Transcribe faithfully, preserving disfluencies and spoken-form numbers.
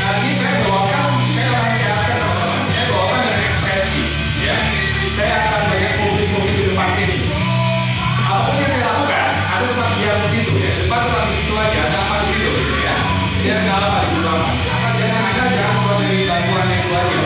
Nah, ini saya bawakan, saya akan siapkan teman-teman. Saya bawakan dengan ekspresi, ya. Saya akan banyak publik-publik di depan sini. Apapun yang saya lakukan, ada tetap diam di situ, ya. Depan tetap di situ aja, apa di situ, ya. Dia segala apa di situ apa. Asal jangan ada jangan keluar dari bangunan itu aja.